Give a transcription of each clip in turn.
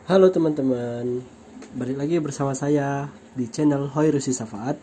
Halo teman-teman, balik lagi bersama saya di channel Hoirusi Safaat.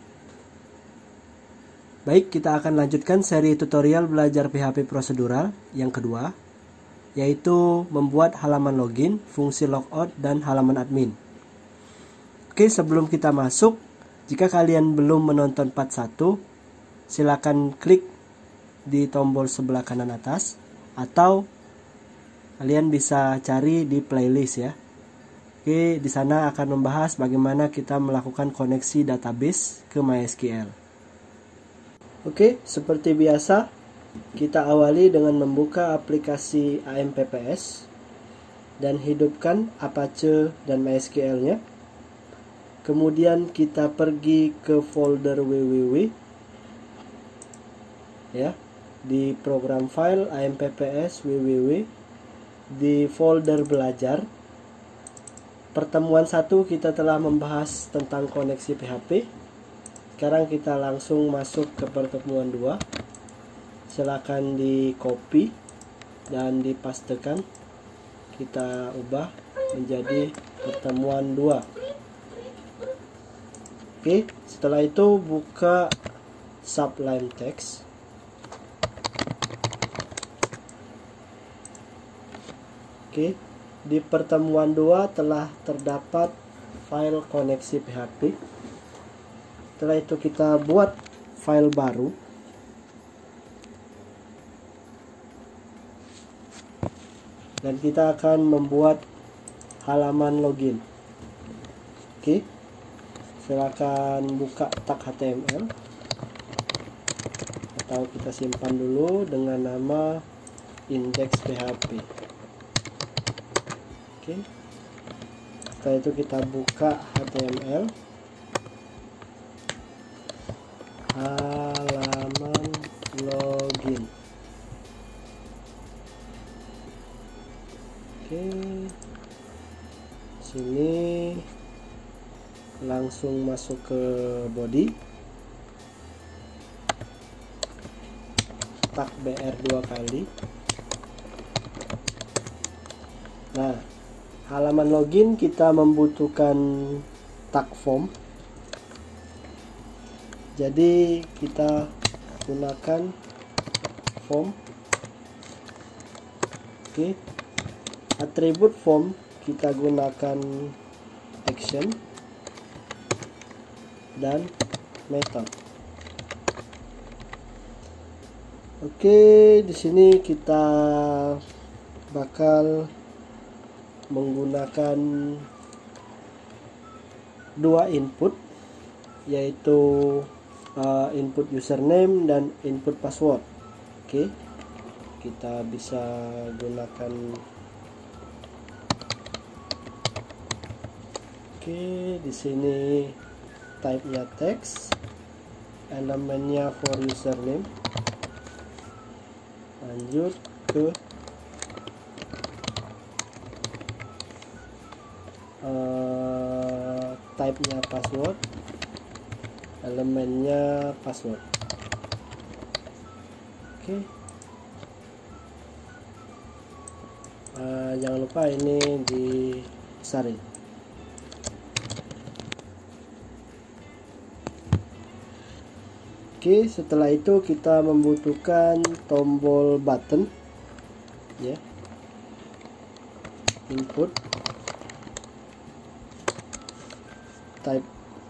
Baik, kita akan lanjutkan seri tutorial belajar PHP prosedural yang kedua, yaitu membuat halaman login, fungsi logout, dan halaman admin. Oke, sebelum kita masuk, jika kalian belum menonton part 1, silakan klik di tombol sebelah kanan atas, atau kalian bisa cari di playlist ya. Oke, di sana akan membahas bagaimana kita melakukan koneksi database ke MySQL. Oke, seperti biasa, kita awali dengan membuka aplikasi AMPPS dan hidupkan Apache dan MySQL-nya. Kemudian kita pergi ke folder www ya, di program file AMPPS www, di folder belajar. Pertemuan 1 kita telah membahas tentang koneksi PHP. Sekarang kita langsung masuk ke pertemuan 2. Silakan di copy dan dipastekan. Kita ubah menjadi pertemuan 2. Oke, setelah itu buka Sublime Text. Oke. Di pertemuan 2 telah terdapat file koneksi PHP. Setelah itu kita buat file baru. Dan kita akan membuat halaman login. Oke. Silakan buka tag HTML. Atau kita simpan dulu dengan nama index.php. Oke. Setelah itu kita buka HTML, halaman login. Oke, sini langsung masuk ke body, tag BR 2 kali. Nah, halaman login kita membutuhkan tag form. Jadi kita gunakan form. Oke. Atribut form kita gunakan action dan method. Oke, di sini kita bakal menggunakan 2 input, yaitu input username dan input password. Oke, kita bisa gunakan. Oke, di sini type-nya text, elemennya for username. Lanjut ke type-nya password, elemennya password. Oke. Jangan lupa ini dibesarin. Oke, setelah itu kita membutuhkan tombol button ya. Input, type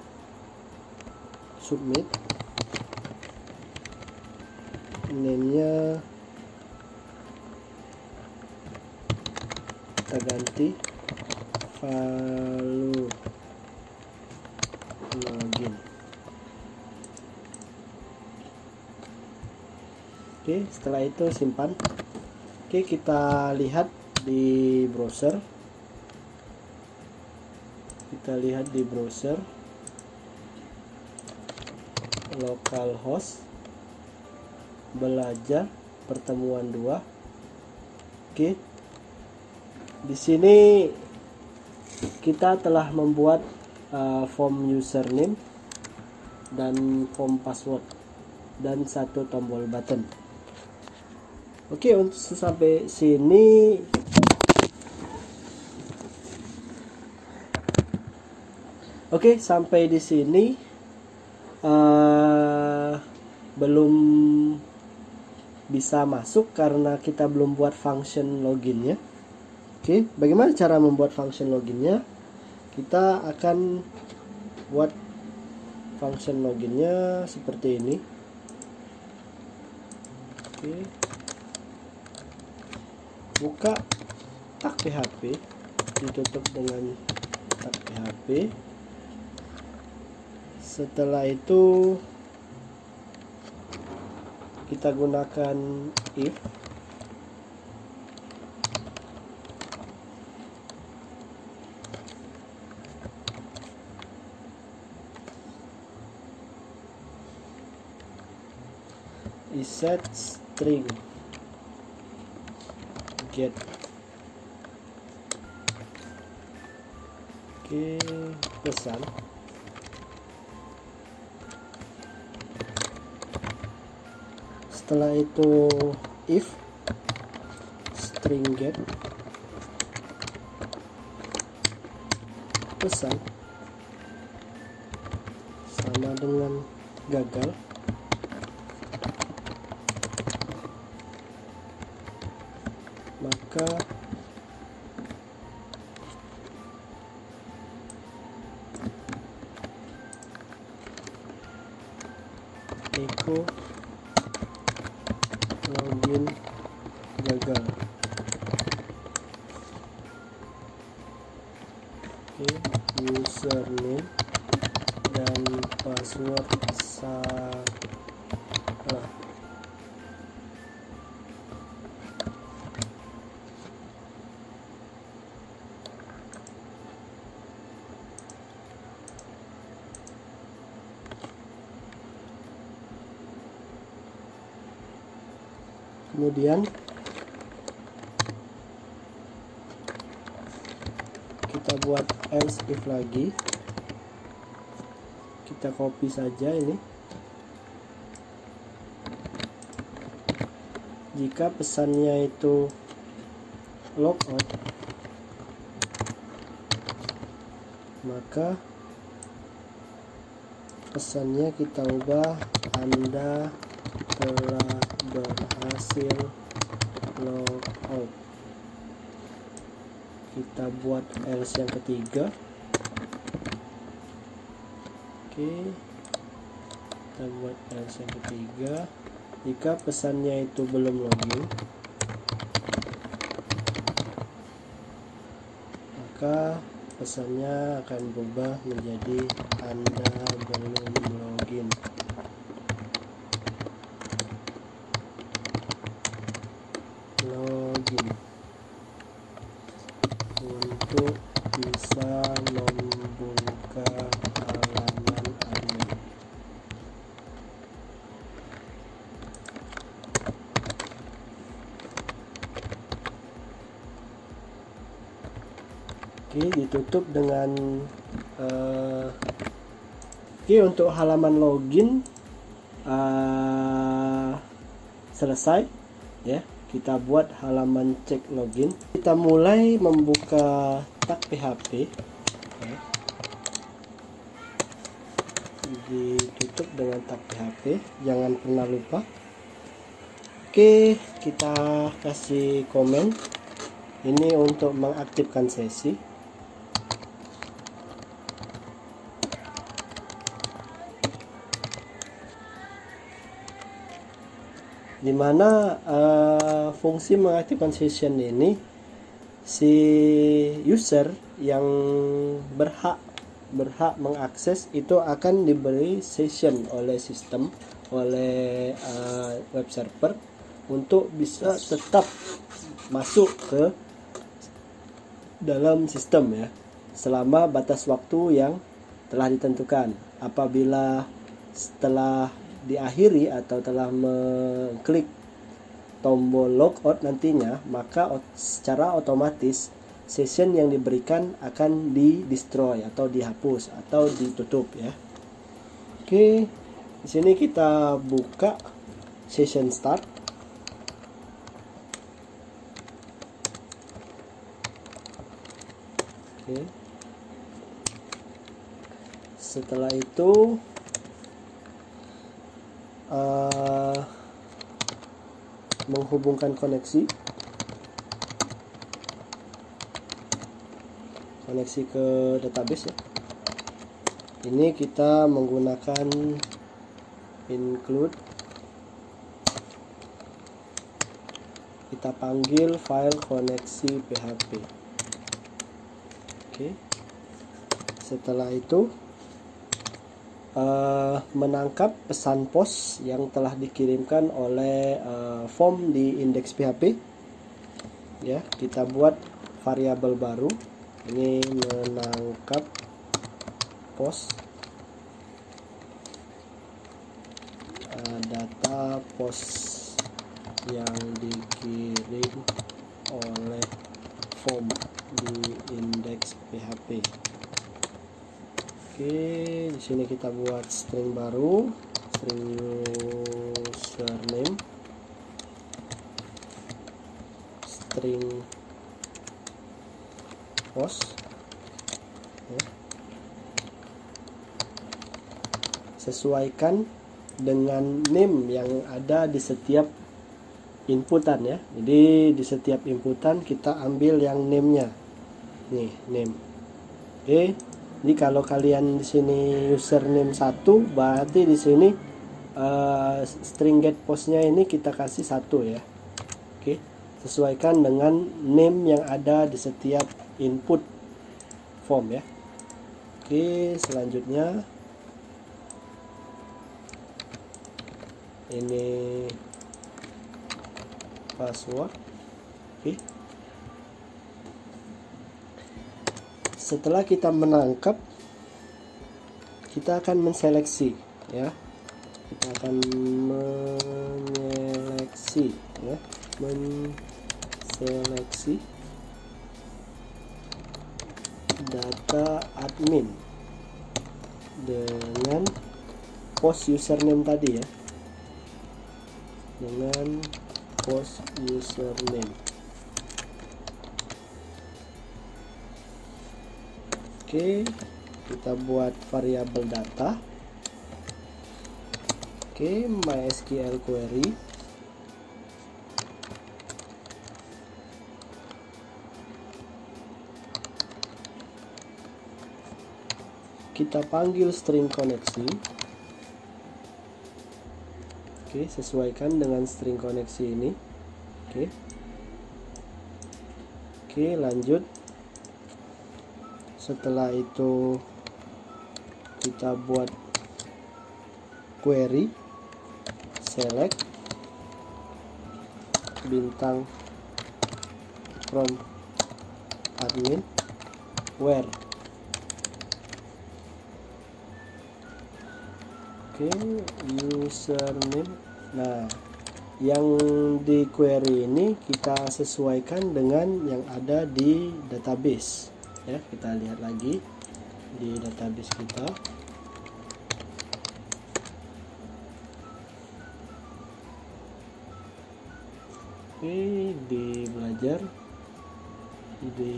submit, name-nya kita ganti value login. Oke, setelah itu simpan. Oke, kita lihat di browser. Localhost, belajar pertemuan 2. Oke. Di sini kita telah membuat form username dan form password dan 1 tombol button. Oke, untuk sampai sini Oke, sampai di sini belum bisa masuk karena kita belum buat function loginnya. Oke, bagaimana cara membuat function loginnya? Kita akan buat function loginnya seperti ini. Oke, buka tag PHP, ditutup dengan tag PHP. Setelah itu kita gunakan if set string get. Oke, pesan. Setelah itu if string get pesan sama dengan gagal. Maka echo login gagal. Oke, username dan password salah. Kemudian kita buat else if lagi. Kita copy saja ini. Jika pesannya itu logout, maka pesannya kita ubah Anda telah berhasil logout. Kita buat else yang ketiga. Oke, kita buat else yang ketiga. Jika pesannya itu belum login, maka pesannya akan berubah menjadi Anda belum login. Login untuk bisa membuka halaman admin. Oke, ditutup dengan oke, untuk halaman login selesai ya. Kita buat halaman cek login. Kita mulai membuka tag PHP ya. Ditutup dengan tag PHP, jangan pernah lupa. Oke, kita kasih komen. Ini untuk mengaktifkan sesi. Dimana fungsi mengaktifkan session ini, si user yang berhak mengakses itu akan diberi session oleh sistem, oleh web server, untuk bisa tetap masuk ke dalam sistem ya, selama batas waktu yang telah ditentukan. Apabila setelah diakhiri atau telah mengklik tombol logout nantinya, maka secara otomatis session yang diberikan akan di-destroy atau dihapus atau ditutup ya. Oke, di sini kita buka session start. Oke. Setelah itu menghubungkan koneksi ke database ya. Ini kita menggunakan include, kita panggil file koneksi PHP. Oke. Setelah itu menangkap pesan post yang telah dikirimkan oleh form di index PHP ya. Kita buat variabel baru, ini menangkap post data post yang dikirim oleh form di index PHP. Oke, di sini kita buat string baru, string username, string post ya. Sesuaikan dengan name yang ada di setiap inputan ya. Jadi di setiap inputan kita ambil yang name-nya. Nih, name. Oke. Jadi kalau kalian di sini username 1, berarti di sini string get postnya ini kita kasih 1 ya. Oke. Sesuaikan dengan name yang ada di setiap input form ya. Oke, selanjutnya ini password. Oke. Setelah kita menangkap, kita akan menseleksi ya. Kita akan menyeleksi ya, menseleksi data admin dengan post username tadi ya, dengan post username. Oke, kita buat variabel data. Oke, MySQL query. Kita panggil string koneksi. Oke, sesuaikan dengan string koneksi ini. Oke, lanjut. Setelah itu kita buat query, select bintang from admin where. Oke, username. Nah, yang di query ini kita sesuaikan dengan yang ada di database ya. Kita lihat lagi di database kita. Oke, di belajar di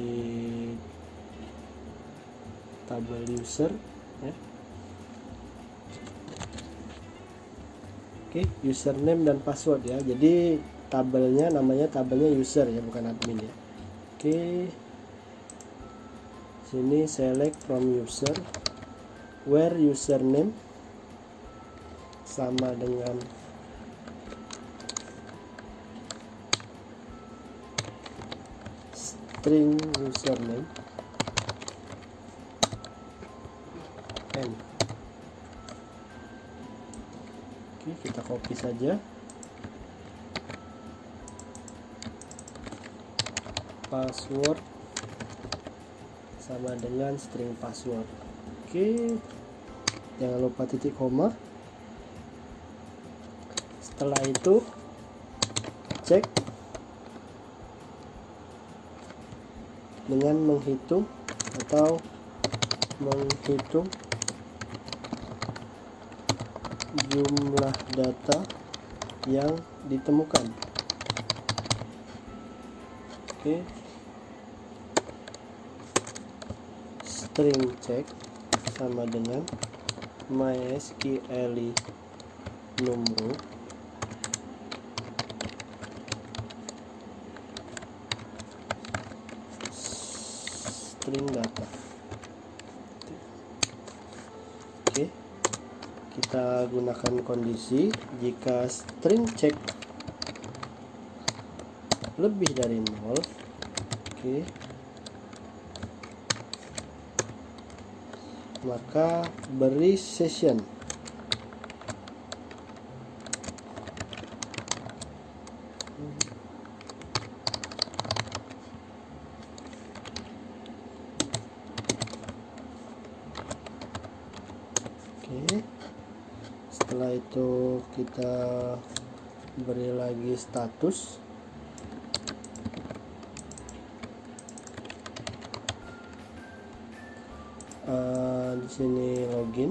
tabel user ya. Oke, username dan password ya. Jadi tabelnya namanya tabelnya user ya, bukan admin ya. Oke, sini select from user where username sama dengan string username n. Oke, kita copy saja. Password sama dengan string password. Oke, jangan lupa titik koma. Setelah itu cek dengan menghitung atau menghitung jumlah data yang ditemukan. Oke, string check sama dengan MySQL numero string data. Oke, kita gunakan kondisi jika string check lebih dari 0. Oke, maka beri session. Oke, setelah itu kita beri lagi status. Di sini login.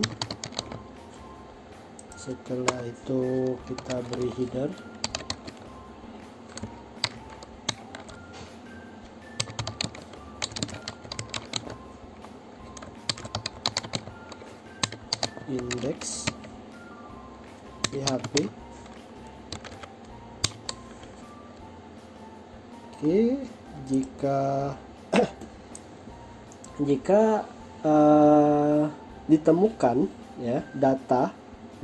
Setelah itu kita beri header. Index PHP. Oke, jika ditemukan ya data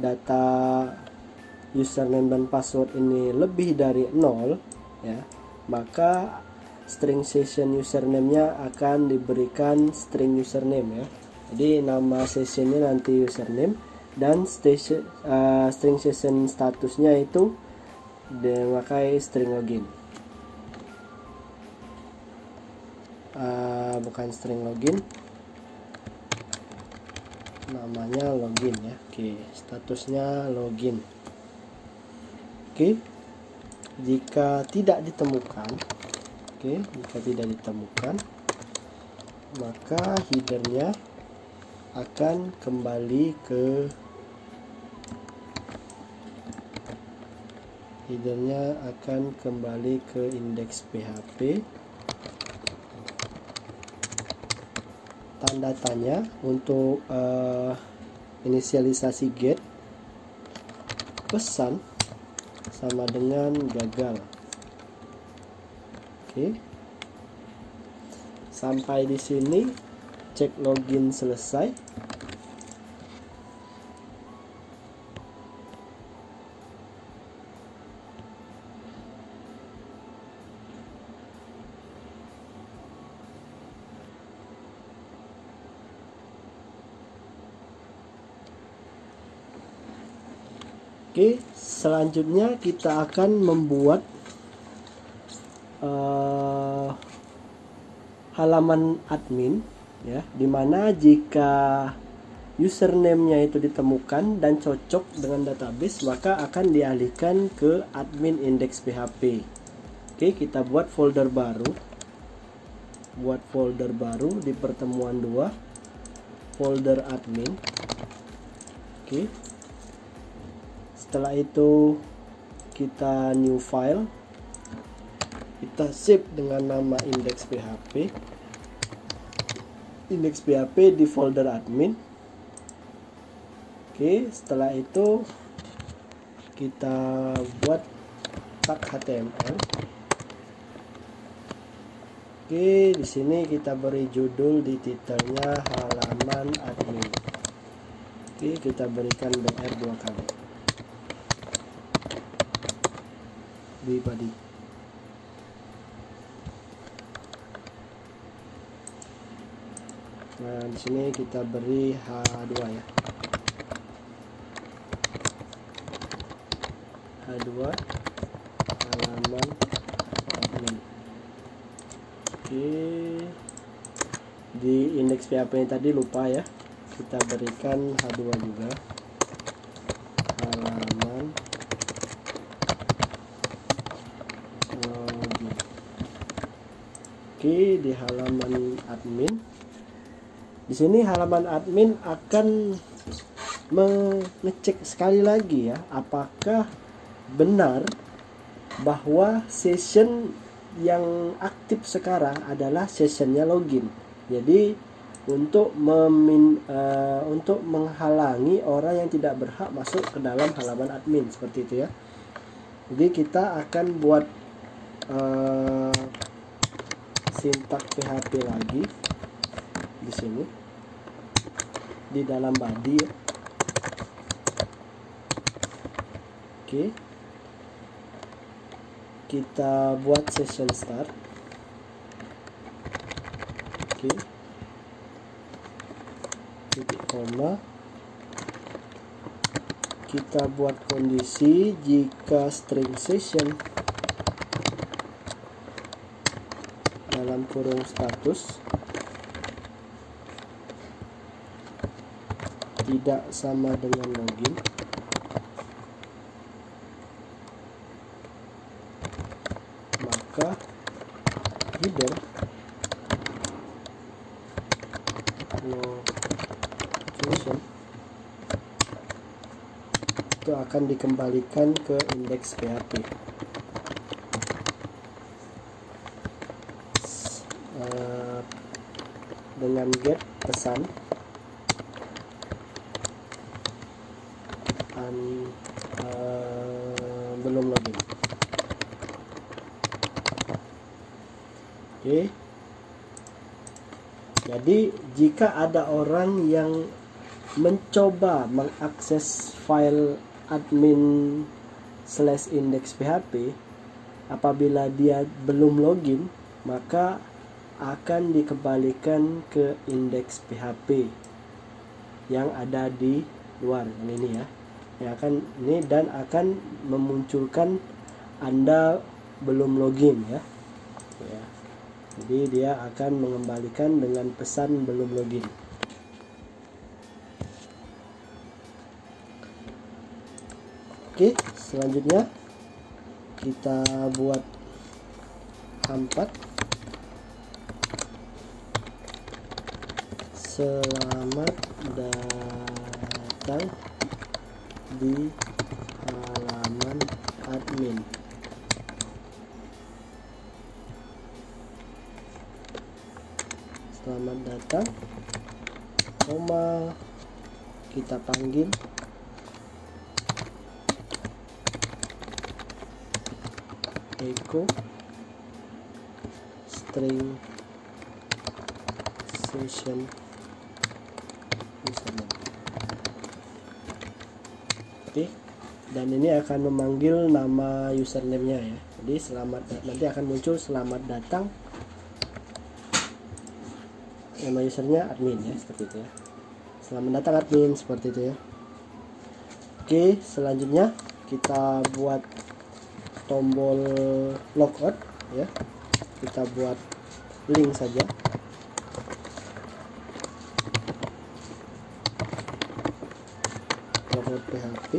username dan password ini lebih dari 0 ya, maka string session username-nya akan diberikan string username ya. Jadi nama sessionnya nanti username dan string session statusnya itu memakai string login. Bukan string login, namanya login ya. Oke, statusnya login. Oke, jika tidak ditemukan, maka headernya akan kembali ke index PHP. Tanda tanya untuk inisialisasi get, pesan sama dengan gagal. Oke, sampai di sini cek login selesai. Oke, selanjutnya kita akan membuat halaman admin ya, dimana jika username-nya itu ditemukan dan cocok dengan database, maka akan dialihkan ke admin index PHP. Oke, kita buat folder baru di pertemuan 2, folder admin. Oke, setelah itu kita new file, kita save dengan nama index PHP di folder admin. Oke, setelah itu kita buat tag HTML. Oke, di sini kita beri judul di titelnya halaman admin. Oke, kita berikan BR 2 kali di body. Nah, di sini kita beri H2 ya. H2 halaman admin. Oke, di indeks PHP tadi lupa ya, kita berikan H2 juga, halaman login. Oke, di halaman admin, di sini halaman admin akan mengecek sekali lagi ya, apakah benar bahwa session yang aktif sekarang adalah sessionnya login. Jadi untuk menghalangi orang yang tidak berhak masuk ke dalam halaman admin, seperti itu ya. Jadi kita akan buat sintak PHP lagi di sini di dalam body ya. Oke, kita buat session start. Oke, titik koma, kita buat kondisi jika string session dalam kurung status tidak sama dengan login, maka header location itu akan dikembalikan ke indeks PHP. Dengan get pesan belum login. Oke. Jadi jika ada orang yang mencoba mengakses file admin /index.php apabila dia belum login, maka akan dikembalikan ke indeks PHP yang ada di luar ini ya. Yang akan ini dan akan memunculkan Anda belum login ya. Jadi dia akan mengembalikan dengan pesan belum login. Oke, selanjutnya kita buat H4. Selamat datang di halaman admin. Selamat datang, koma, kita panggil echo string session username. Oke, dan ini akan memanggil nama username-nya ya. Jadi nanti akan muncul selamat datang, nama usernya admin ya, seperti itu ya. Selamat datang admin, seperti itu ya. Oke, selanjutnya kita buat tombol logout ya. Kita buat link saja. Logout PHP.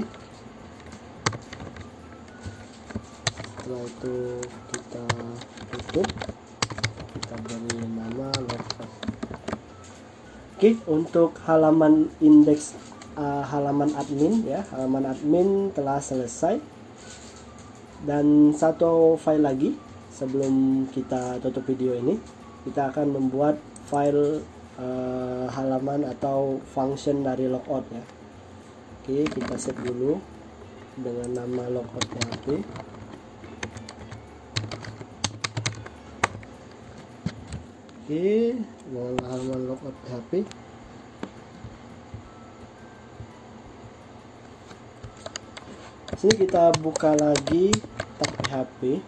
Setelah itu kita tutup. Kita beri nama logout. Oke, untuk halaman indeks halaman admin ya, halaman admin telah selesai. Dan satu file lagi sebelum kita tutup video ini, kita akan membuat file halaman atau function dari logout ya. Oke, kita save dulu dengan nama logout PHP. Oke, dengan halaman logout PHP. Sini kita buka lagi tab PHP.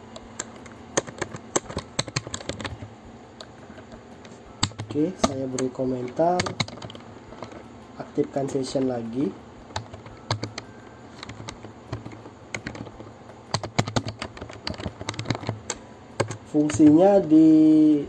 Oke, saya beri komentar, aktifkan session lagi. Fungsinya di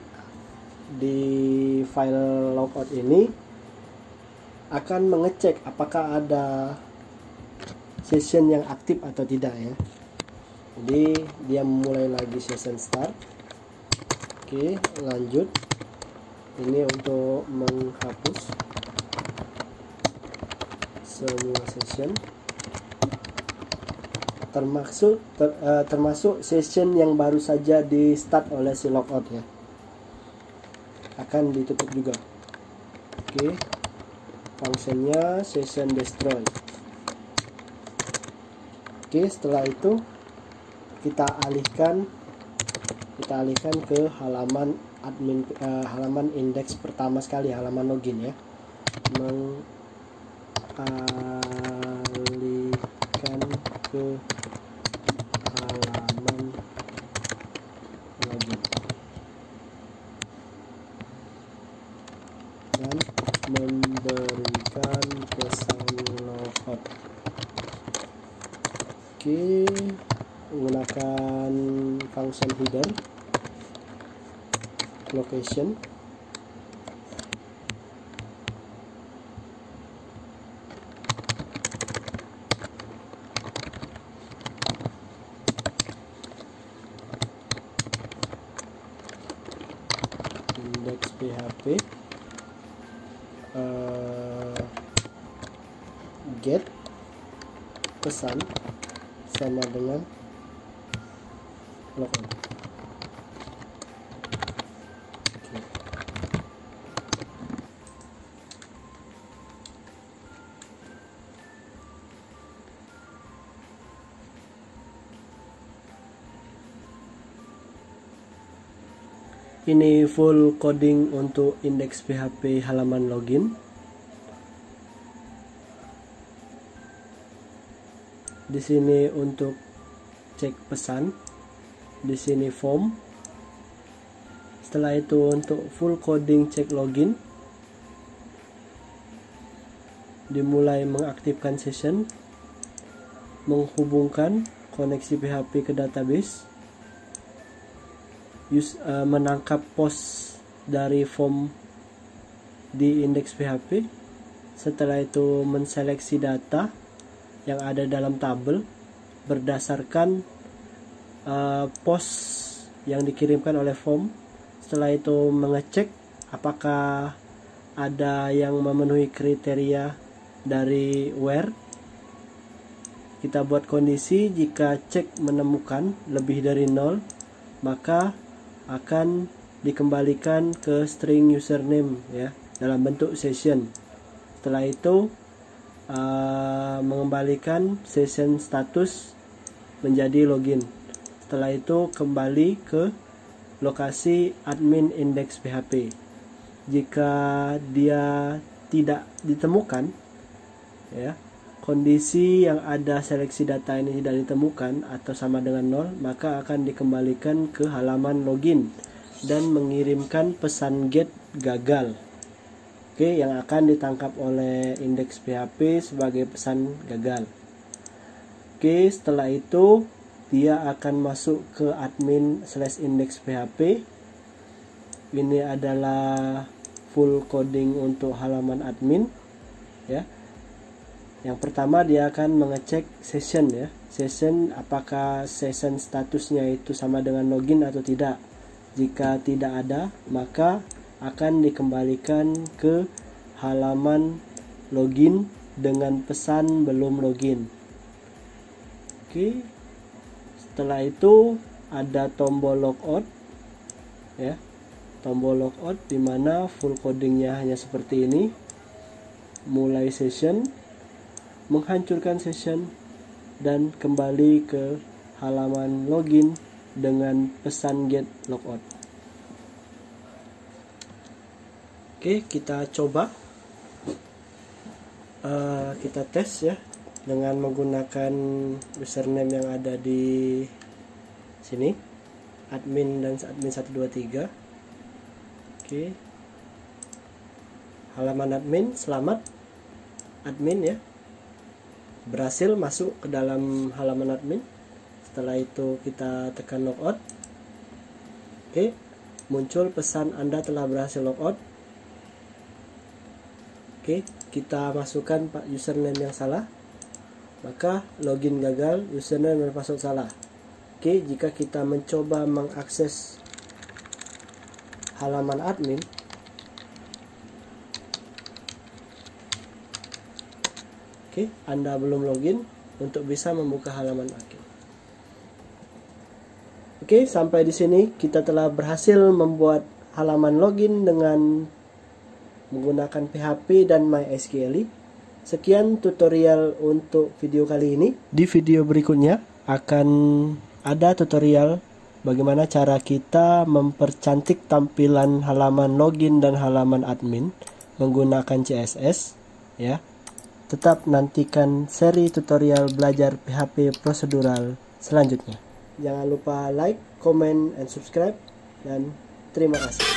file logout ini akan mengecek apakah ada session yang aktif atau tidak ya. Jadi dia memulai lagi session start. Oke, lanjut. Ini untuk menghapus semua session, termasuk session yang baru saja di start oleh si logout ya, akan ditutup juga. Oke, fungsinya session destroy. Oke, setelah itu kita alihkan ke halaman admin, halaman indeks pertama sekali, halaman login ya. Mengalihkan ke halaman login dan memberikan pesan logout. Oke, menggunakan function header location. Index PHP get pesan sama dengan logout. Ini full coding untuk indeks PHP halaman login. Di sini untuk cek pesan, di sini form. Setelah itu untuk full coding cek login, dimulai mengaktifkan session, menghubungkan koneksi PHP ke database, menangkap post dari form di indeks PHP. Setelah itu menseleksi data yang ada dalam tabel berdasarkan post yang dikirimkan oleh form. Setelah itu mengecek apakah ada yang memenuhi kriteria dari where. Kita buat kondisi jika cek menemukan lebih dari 0, maka akan dikembalikan ke string username ya dalam bentuk session. Setelah itu mengembalikan session status menjadi login. Setelah itu kembali ke lokasi admin index PHP. Jika dia tidak ditemukan ya, kondisi yang ada seleksi data ini tidak ditemukan atau sama dengan 0, maka akan dikembalikan ke halaman login dan mengirimkan pesan get gagal. Oke, yang akan ditangkap oleh indeks PHP sebagai pesan gagal. Oke, setelah itu dia akan masuk ke admin/index PHP. Ini adalah full coding untuk halaman admin ya. Yang pertama dia akan mengecek session ya. Session, apakah session statusnya itu sama dengan login atau tidak. Jika tidak ada, maka akan dikembalikan ke halaman login dengan pesan belum login. Oke. Setelah itu ada tombol logout ya. Tombol logout di mana full codingnya hanya seperti ini. Mulai session, menghancurkan session, dan kembali ke halaman login dengan pesan get logout. Oke, kita coba, kita tes ya dengan menggunakan username yang ada di sini, admin dan admin 123. Oke, halaman admin, selamat admin ya, berhasil masuk ke dalam halaman admin. Setelah itu kita tekan logout. Oke, muncul pesan Anda telah berhasil logout. Oke, kita masukkan username yang salah, maka login gagal, username dan password salah. Oke, jika kita mencoba mengakses halaman admin, oke, Anda belum login untuk bisa membuka halaman admin. Oke, sampai di sini kita telah berhasil membuat halaman login dengan menggunakan PHP dan MySQL. Sekian tutorial untuk video kali ini. Di video berikutnya akan ada tutorial bagaimana cara kita mempercantik tampilan halaman login dan halaman admin menggunakan CSS, ya. Tetap nantikan seri tutorial belajar PHP prosedural selanjutnya. Jangan lupa like, comment, and subscribe, dan terima kasih.